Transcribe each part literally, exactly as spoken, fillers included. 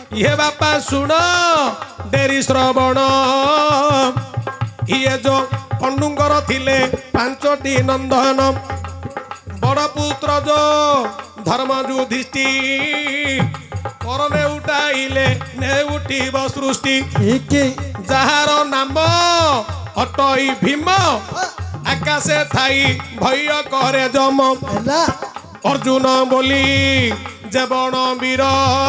ये बापा सुन डेरी श्रवण ये जो पंडुंगर थिले पांचटी नंदन बड़ पुत्र जो धर्म युधिष्ठि परने उठाइले ने उठिब सृष्टि जार नाम अटई भीम आकाशे थाई भय करे जम अर्जुन बोली जेबण वीर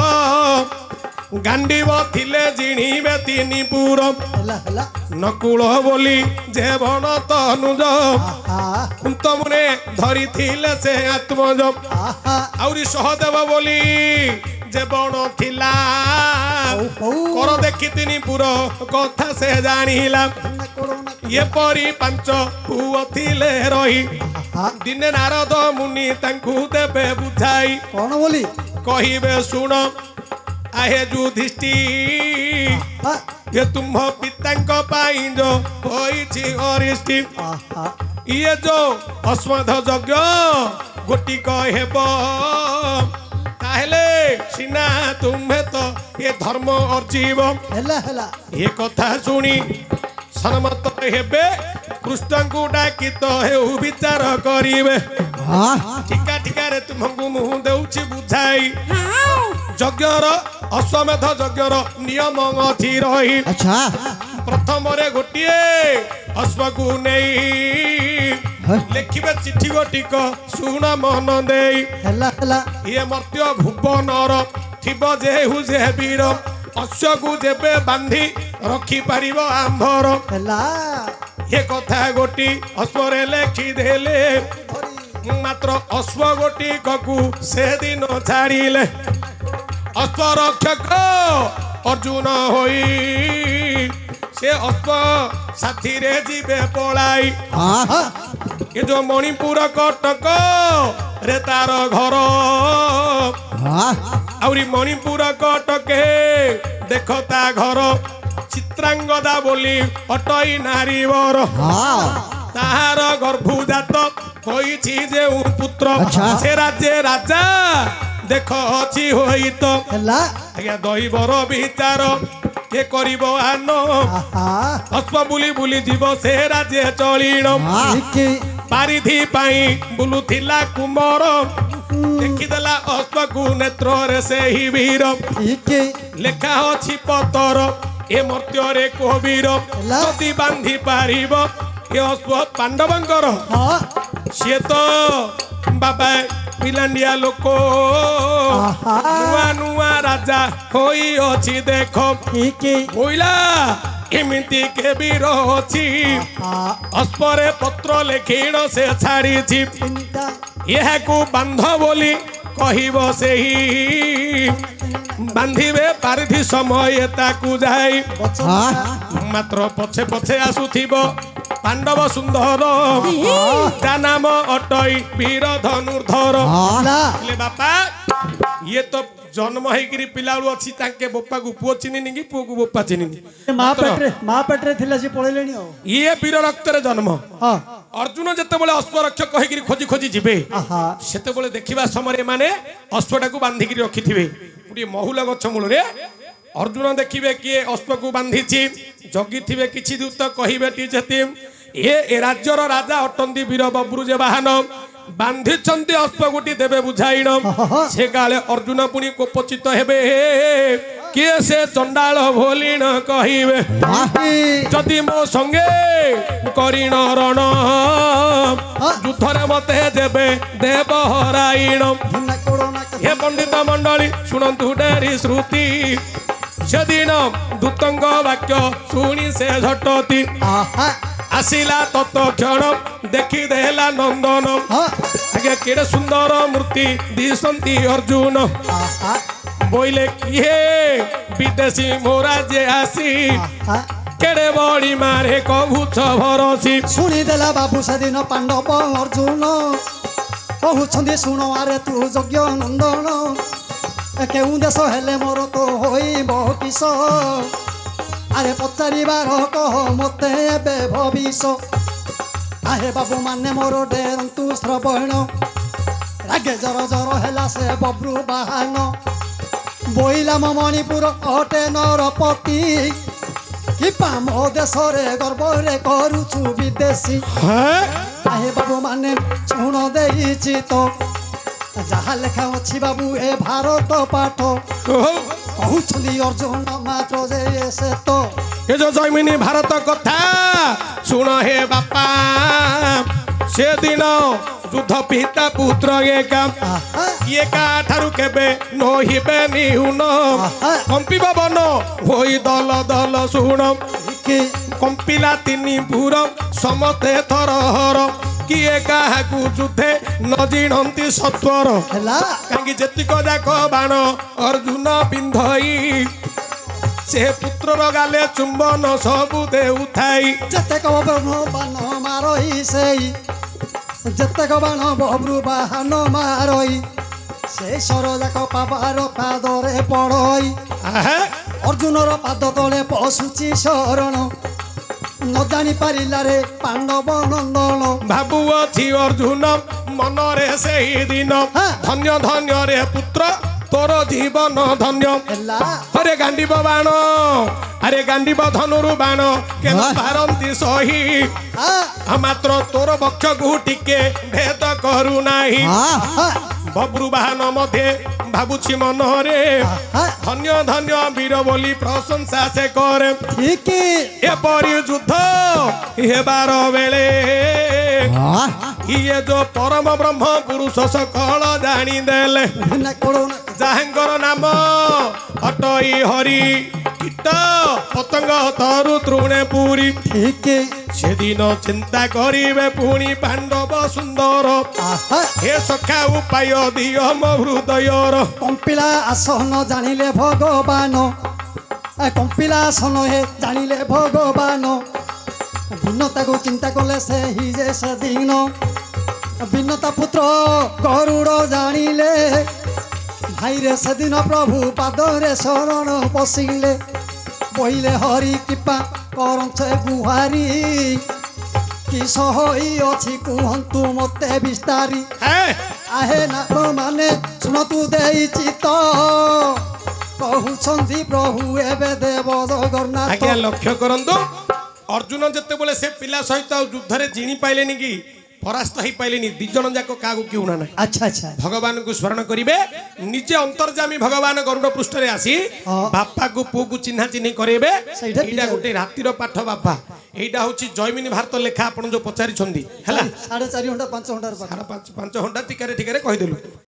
गांडीव थिले जिणीबे तीनी पुर नकुल बोली जेबण तनुज कुंतमुने धरी थिले से आत्मज आउरी सहदेव बोली जेबण थिला कर देखी तीनी पुर कथा से जानिला ये परी पांच पुओ थिले रही दिने नारद मुनि तांकु देबे बुझाई कौन बोली कहिबे सुन आहे युधिष्ठि ये तुम पितांक पाई जो होइछि अरिष्टि ये जो अश्वत्थ यज्ञ गोटिक हेब ताहेले सिना तुम्हे तो ये धर्म अर्जीव ये कथा सुनी सनमत हेबे कृष्ण को डाकी तो हेउ विचार करिवे ठिका ठिका रे तुमको मुह देउछि बुझाई यज्ञर अश्वमेध यज्ञर नियम अछि रही अच्छा प्रथम रे गोटिए अश्व को नहीं लेखिबे चिठी गोटिक सुन मन देई हला हला ये मर्त्य भुवनर थिब जेहु जे वीर अश्व को जेबे बांधी रखी पारिबो आंभर हला ये कथा गोटी अश्वरे लेखि देले मात्र अश्व गोटी ककु से दिन छाड़िले अश्व रक्षक अर्जुन होई से अश्व साथी रे जीवे पलाई ये जो मणिपुर कटक रे तार घर आउरी मणिपुर कटके देखता घर चित्रांगदा बोली अटई नारी वर ताहार गर्भुजात होइछि जे पुत्र से राज्य राजा देख अछि होई तो आज्ञा दैवर विचार के करिबो आनो अश्व बुली बुली जीव से राज्य चलिण पारिधि पाई बुलुथिला कुमार देखिदेला अश्व को नेत्र रे से ही वीर लेखा अछि पतर ए मर्त्य रे कबीर जदि बांधी पारिब ये अश्व पांडवंकर सी तो बाबा पिलांडिया लोक नुआ नुआ राजा होई अछि देख बोइला एमिति के वीर अछि अश्वरे पत्र लेखिण से छाड़ी यह को बांध बोली कहिब सेही बांधिबे पारिधि समय ताकू जाई मात्र पछे पछे आसुथिबो पांडव सुंदर ता नाम अटई वीर धनुर्धर ले बापा ये तो जन्म हेगिरी पिलाळु अछि ताके बोपा को पुओ चिनिनि कि पुओ को बोपा चिनिनि मां पेटरे मां पेटरे थिला जे पळेलेनी हो ये वीर रक्त रे जन्म हां अर्जुन जते बोले अश्व रक्षक हेगिरी खोजी खोजी जिबे सेते बोले देखिबा समय माने अश्वटा को बांधी कि रखिथिबे पुरी महुल गछ मूल रे अर्जुन देखिबे किए अश्व को बांधीछि जगी थिबे किछि दूत कहिबे टी जति ए राज्यर राजा अटंदी वीर बब्रु जे वाहन बांधी चंदी अश्व गुटी देबे बुझाइण से काले अर्जुन पुनी कोपचित हेबे किए से चंडाल भोलिण कहिबे जदि मो संगे करिण रण युद्धरे मते जेबे देव हराइण हे पंडित मंडली शुणंतु डेरी श्रुति सेदिन दूतंग वाक्य शुणी से झटती आसिला तत्क्षण देखी देला नंदन आगे केड़े सुंदर मूर्ति दिसंती अर्जुन बोइले किए विदेशी मोरा जे आसी केड़े बड़ी मारे कहुछ भरसी सुनी देला बाबू सेदिन पांडव अर्जुन कहउछंदी सुनो आरे तू यज्ञ नंदन केउ देश हेले मोर तो होइब किस आरे पचारिबार कह मते एबे भविष आहे बाबू माने मोर डेरंतु श्रवण रागे जर जर हेला से बब्रु बाहन বইলা মণিপুর অটে নরপতি কিপা মো দেশরে গর্বরে করুছু বিদেশী হ্যাঁ আহে বাবু মানে শুণ দেইছি তো যাহা লেখা অছি বাবু এ ভারত পাঠ কহুছন্তি অর্জুন মাত্র যে সে তো ଏ ଯୋଉ ଜୈମିନୀ ଭାରତ କଥା ଶୁଣ ହେ ବାପା ସେଦିନ ଯୁଦ୍ଧ ପିତା ପୁତ୍ର ଏକା ଆହା କିଏ କାଠାରୁ କେବେ ନହିବେ ନିହୁନ କମ୍ପିବ ବନ ହୋଇ ଦଲ ଦଲ ଶୁଣ କି କମ୍ପିଲା ତିନି ପୁର ସମସ୍ତେ ଥରହର କିଏ କାହାକୁ ଯୁଦ୍ଧେ ନ ଜିଣନ୍ତି ସତ୍ୱର ହେଲା କାହିଁକି ଯେତିକ ଯାକ ବାଣ ଅର୍ଜୁନ ପିନ୍ଧଇ ସେ ପୁତ୍ରର ଗାଲେ ଚୁମ୍ବନ ସବୁ ଦେଉଥାଇ ଯେତେକ ବ୍ରହ୍ମ ବାଣ ମାରଇ ସେଇ ଯେତେକ ବାଣ ବବ୍ରୁ ବାହାନ ମାରଇ ସେ ସରଯାକ ପାବାର ପାଦରେ ପଡ଼ଇ ଆହେ ଅର୍ଜୁନର ପାଦ ତଳେ ପଶୁଛି ଶରଣ ନ ଜାଣି ପାରିଲା ରେ ପାଣ୍ଡବ ନନ୍ଦନ ଭାବୁଅଛି ଅର୍ଜୁନ ମନରେ ସେହି ଦିନ ହଁ। ଧନ୍ୟ ଧନ୍ୟ ରେ ପୁତ୍ର ତୋର ଜୀବନ ଧନ୍ୟ ହେଲା ଆରେ ଗାଣ୍ଡିବ ବାଣ ଆରେ ଗାଣ୍ଡିବ ଧନୁରୁ ବାଣ କେନ ହଁ। ପାରନ୍ତି ସହି ଆ ଆ ମାତ୍ର ତୋର ବକ୍ଷକୁ ଟିକେ ଭେଦ କରୁନାହିଁ ବବ୍ରୁ ବାହନ ମଧ୍ୟ ଭାବୁଛି ମନରେ ଆ ଧନ୍ୟ ଧନ୍ୟ ବୀର ବୋଲି ପ୍ରଶଂସା ସେ କରେ ଠିକ ଏପରି ଯୁଦ୍ଧ ହେବାର ବେଳେ ଇଏ ଯୋ ପରମ ବ୍ରହ୍ମ ପୁରୁଷ ସକଳ ଜାଣିଦେଲେ ନା କୋଣ ଯାହାଙ୍କର ନାମ ଅଟଇ ହରି କୀଟ ପତଙ୍ଗ ତରୁ ତୃଣେ ପୁରୀ ଠିକ ସେଦିନ ଚିନ୍ତା କରିବେ ପୁଣି ପାଣ୍ଡବ ସୁନ୍ଦର ଆହା ହେ ସଖା ଉପାୟ ଦିଅ ମୋ ହୃଦୟର କମ୍ପିଲା ଆସନ ଜାଣିଲେ ଭଗବାନ ଆ କମ୍ପିଲା ଆସନ ହେ ଜାଣିଲେ ଭଗବାନ ଭିନ୍ନତାକୁ ଚିନ୍ତା କଲେ ସେହି ଯେ ସେଦିନ ଭିନ୍ନତା ପୁତ୍ର ଗରୁଡ଼ ଜାଣିଲେ ଭାଇରେ ସେଦିନ ପ୍ରଭୁ ପାଦରେ ଶରଣ ପଶିଲେ ବହିଲେ ହରି କୃପା କରଞ୍ଚେ ଗୁହାରି କିସ ହୋଇଅଛି କୁହନ୍ତୁ ମୋତେ ବିସ୍ତାରି ହେ ଆହେ ନାଥ ମାନେ ଶୁଣତୁ ଦେଇଛି ତ କହୁଛନ୍ତି ପ୍ରଭୁ ଏବେ ଦେବ ଜଗନ୍ନାଥ ଆଜ୍ଞା ଲକ୍ଷ୍ୟ କରନ୍ତୁ ଅର୍ଜୁନ ଯେତେବେଳେ ସେ ପିଲା ସହିତ ଆଉ ଯୁଦ୍ଧରେ ଜିଣି ପାଇଲେନି କି ପରାସ୍ତ ହେଇପାଇଲେନି ଦି ଜଣ ଯାକ କାହାକୁ କିଉଣା ନାହିଁ ଆଚ୍ଛା ଆଚ୍ଛା ଭଗବାନଙ୍କୁ ସ୍ମରଣ କରିବେ ନିଜେ ଅନ୍ତର୍ଯାମୀ ଭଗବାନ ଗରୁଡ଼ ପୃଷ୍ଠରେ ଆସି ହଁ। ବାପାକୁ ପୁଅକୁ ଚିହ୍ନା ଚିହ୍ନି କରେଇବେ ସେଇଟା ଏଇଟା ଗୋଟେ ରାତିର ପାଠ ବାପା ଏଇଟା ହଉଛି ଜୈମିନୀ ଭାରତ ଲେଖା ଆପଣ ଯୋଉ ପଚାରିଛନ୍ତି ହେଲା ସାଢ଼େ ଚାରି ଘଣ୍ଟା ପାଞ୍ଚ ଘଣ୍ଟାର ପାଠ ସାଢେ ପାଞ୍ଚ ପାଞ୍ଚ ଘଣ୍ଟା ଟିକାରେ ଟିକାରେ କହିଦେଲୁ